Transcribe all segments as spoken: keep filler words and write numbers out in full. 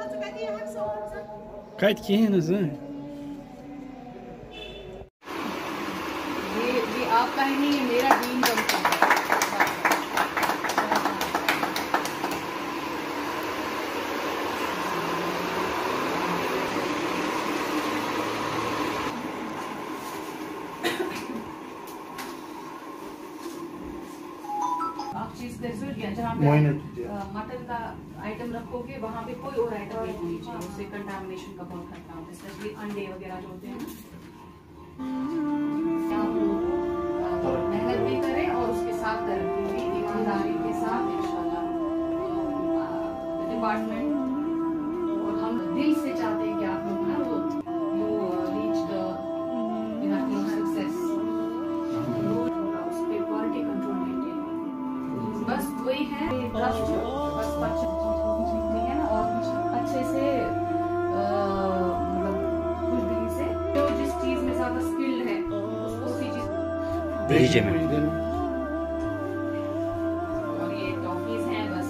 कत कहें ये ये आपका ही नहीं, ये मेरा ड्रीम बनता है। आप चीज जहाँ पे मटन का आइटम रखोगे वहाँ पे कोई और आइटम नहीं होनी चाहिए, उससे कंटामिनेशन का बहुत खतरा होता है, स्पेशली अंडे वगैरह जो होते हैं ना। आप लोग मेहनत भी करें और उसके साथ तरक्की भी ईमानदारी के साथ इंशाल्लाह डिपार्टमेंट, और हम दिल से चाहते हैं कि आप लोग ना वो यू रीच द सक्सेस, उस पे क्वालिटी कंट्रोल मेंटेन, बस वही है ट्रस्ट, बस बच्चे है ना, और अच्छे से मतलब खुश दिली से जो जिस चीज में ज्यादा स्किल्ड है उसको उसी चीज भेजिए मैम। और ये टॉफीज हैं बस।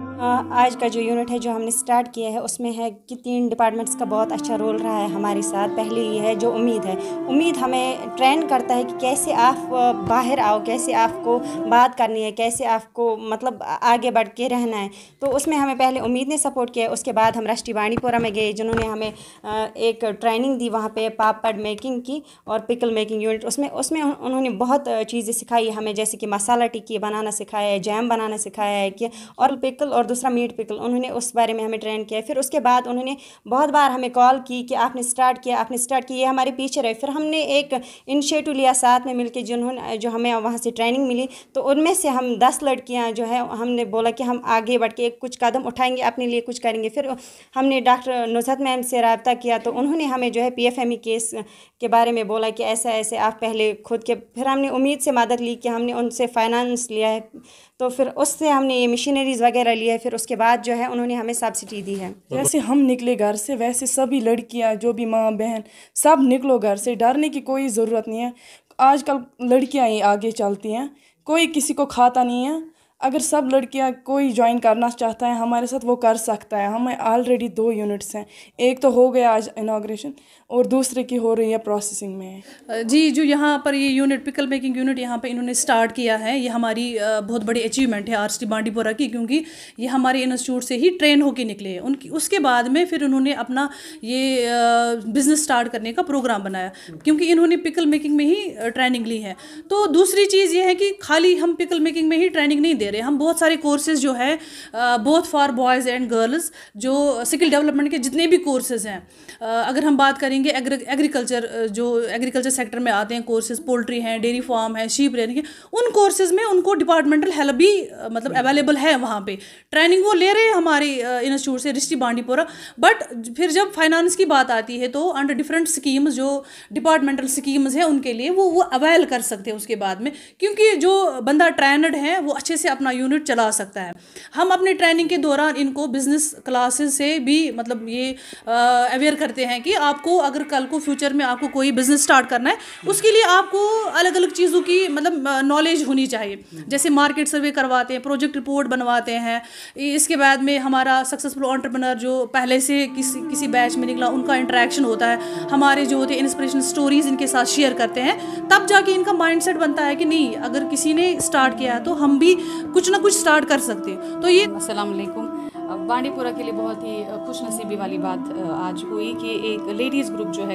आज का जो यूनिट है जो हमने स्टार्ट किया है उसमें है कि तीन डिपार्टमेंट्स का बहुत अच्छा रोल रहा है हमारे साथ। पहले ये है जो उम्मीद है, उम्मीद हमें ट्रेन करता है कि कैसे आप बाहर आओ, कैसे आपको बात करनी है, कैसे आपको मतलब आगे बढ़ के रहना है। तो उसमें हमें पहले उम्मीद ने सपोर्ट किया। उसके बाद हम राष्ट्रीय बांडीपुरा में गए जिन्होंने हमें एक ट्रेनिंग दी वहाँ पे पापड़ मेकिंग की और पिकल मेकिंग यूनिट। उसमें उसमें उन्होंने बहुत चीज़ें सिखाई हमें, जैसे कि मसाला टिक्की बनाना सिखाया है, जैम बनाना सिखाया है कि और पिकल और दूसरा मीट पिकल, उन्होंने उस बारे में हमें ट्रेन किया। फिर उसके बाद उन्होंने बहुत बार हमें कॉल की कि आपने स्टार्ट किया, आपने स्टार्ट किया, ये हमारे पीछे रहे। फिर हमने एक इनिशिएटिव लिया साथ में मिलकर, जिन्होंने जो हमें वहाँ से ट्रेनिंग मिली, तो उनमें से हम दस लड़कियाँ जो है हमने बोला कि हम आगे बढ़ के कुछ कदम उठाएंगे, अपने लिए कुछ करेंगे। फिर हमने डॉक्टर नुसरत मैम से रब्ता किया, तो उन्होंने हमें जो है P F M E case के बारे में बोला कि ऐसा ऐसे आप पहले खुद के। फिर हमने उम्मीद से मदद ली कि हमने उनसे फाइनेंस लिया है, तो फिर उससे हमने ये मशीनरीज वगैरह लिया है। फिर उसके बाद जो है उन्होंने हमें सब्सिडी दी है। जैसे हम निकले घर से वैसे सभी लड़कियां जो भी माँ बहन सब निकलो घर से, डरने की कोई ज़रूरत नहीं है। आजकल लड़कियां ही आगे चलती हैं, कोई किसी को खाता नहीं है। अगर सब लड़कियां कोई ज्वाइन करना चाहता है हमारे साथ वो कर सकता है। हमें ऑलरेडी दो यूनिट्स हैं, एक तो हो गया आज इनाग्रेशन और दूसरे की हो रही है प्रोसेसिंग में। जी, जो यहाँ पर ये यूनिट पिकल मेकिंग यूनिट यहाँ पे इन्होंने स्टार्ट किया है, ये हमारी बहुत बड़ी अचीवमेंट है आरएसटी बांडीपुरा की, क्योंकि ये हमारे इंस्टीट्यूट से ही ट्रेन होके निकले हैं। उनकी उसके बाद में फिर उन्होंने अपना ये बिज़नेस स्टार्ट करने का प्रोग्राम बनाया, क्योंकि इन्होंने पिकल मेकिंग में ही ट्रेनिंग ली है। तो दूसरी चीज़ ये है कि खाली हम पिकल मेकिंग में ही ट्रेनिंग नहीं दे रहे, हम बहुत सारे कोर्सेज जो है both for boys and girls, जो स्किल डेवलपमेंट के जितने भी कोर्सेज हैं, अगर हम बात करेंगे एग्रीकल्चर, जो एग्रीकल्चर सेक्टर में आते हैं कोर्सेज, पोल्ट्री हैं, डेयरी फार्म है, शीप रेयरिंग है, उन कोर्सेज में उनको डिपार्टमेंटल हेल्प भी मतलब अवेलेबल है। वहाँ पे ट्रेनिंग वो ले रहे हैं हमारे इंस्टीट्यूट से रिश्ती बांडीपुरा। बट फिर जब फाइनेंस की बात आती है तो अंडर डिफरेंट स्कीम्स, जो डिपार्टमेंटल स्कीम्स हैं, उनके लिए वो वो अवेल कर सकते हैं उसके बाद में, क्योंकि जो बंदा ट्रेनड है वो अच्छे से अपना यूनिट चला सकता है। हम अपने ट्रेनिंग के दौरान इनको बिजनेस क्लासेस से भी मतलब ये अवेयर करते हैं कि आपको अगर कल को फ्यूचर में आपको कोई बिजनेस स्टार्ट करना है, उसके लिए आपको अलग अलग चीज़ों की मतलब नॉलेज होनी चाहिए। जैसे मार्केट सर्वे करवाते हैं, प्रोजेक्ट रिपोर्ट बनवाते हैं। इसके बाद में हमारा सक्सेसफुल एंटरप्रेन्योर जो पहले से किसी किसी बैच में निकला, उनका इंटरेक्शन होता है, हमारे जो होते हैं इंस्पिरेशनल स्टोरीज इनके साथ शेयर करते हैं। तब जाके इनका माइंडसेट बनता है कि नहीं, अगर किसी ने स्टार्ट किया है तो हम भी कुछ ना कुछ स्टार्ट कर सकते हैं। तो ये अस्सलाम वालेकुम। बांडीपुरा के लिए बहुत ही खुशनसीबी वाली बात आज हुई कि एक लेडीज़ ग्रुप जो है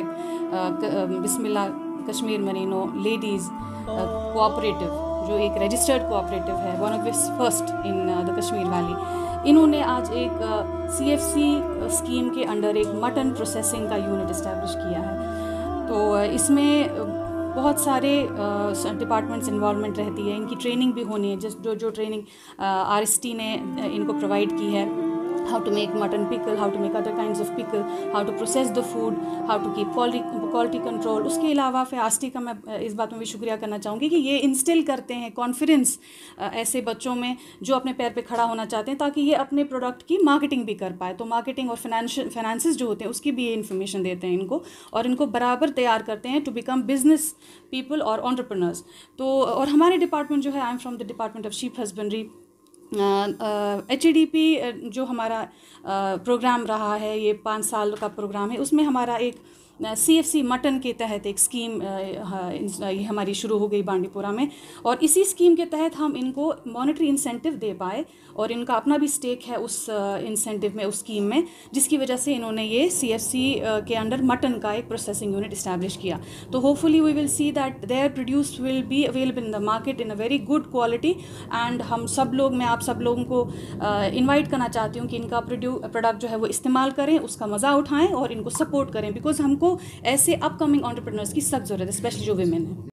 Bismillah Kashmir merino ladies cooperative, जो एक रजिस्टर्ड कोऑपरेटिव है, one of its first in the Kashmir valley, इन्होंने आज एक सी एफ सी स्कीम के अंडर एक मटन प्रोसेसिंग का यूनिट इस्टेब्लिश किया है। तो इसमें बहुत सारे डिपार्टमेंट्स इन्वॉल्वमेंट रहती है, इनकी ट्रेनिंग भी होनी है, जिस जो जो ट्रेनिंग आर एस टी ने इनको प्रोवाइड की है, how to make mutton pickle, how to make other kinds of pickle, how to process the food, how to keep quality quality control। उसके अलावा फिर आस्टी का मैं इस बात में भी शुक्रिया करना चाहूँगी कि ये इंस्टिल करते हैं कॉन्फिडेंस ऐसे बच्चों में जो अपने पैर पे खड़ा होना चाहते हैं, ताकि ये अपने प्रोडक्ट की मार्केटिंग भी कर पाए। तो मार्केटिंग और फाइनेंशियल फाइनेंसेस जो होते हैं उसकी भी ये इन्फॉर्मेशन देते हैं इनको, और इनको बराबर तैयार करते हैं टू बिकम बिजनेस पीपल और एंटरप्रेन्योर्स। तो और हमारे डिपार्टमेंट जो है, I am from the department of sheep husbandry, H E D P जो हमारा प्रोग्राम रहा है, ये पाँच साल का प्रोग्राम है, उसमें हमारा एक सी एफ सी मटन के तहत एक स्कीम ये हमारी शुरू हो गई बांडीपुरा में, और इसी स्कीम के तहत हम इनको मॉनेटरी इंसेंटिव दे पाए और इनका अपना भी स्टेक है उस इंसेंटिव में, उस स्कीम में, जिसकी वजह से इन्होंने ये सी एफ सी के अंडर मटन का एक प्रोसेसिंग यूनिट इस्टेब्लिश किया। तो hopefully we will see that their produce will be available in the market in a very good quality. And हम सब लोग, मैं आप सब लोगों को इन्वाइट करना चाहती हूँ कि इनका प्रोडक्ट जो है वो इस्तेमाल करें, उसका मज़ा उठाएँ और इनको सपोर्ट करें, बिकॉज हमको ऐसे अपकमिंग एंटरप्रेन्योर्स की सख्त ज़रूरत है, स्पेशली जो विमेन है।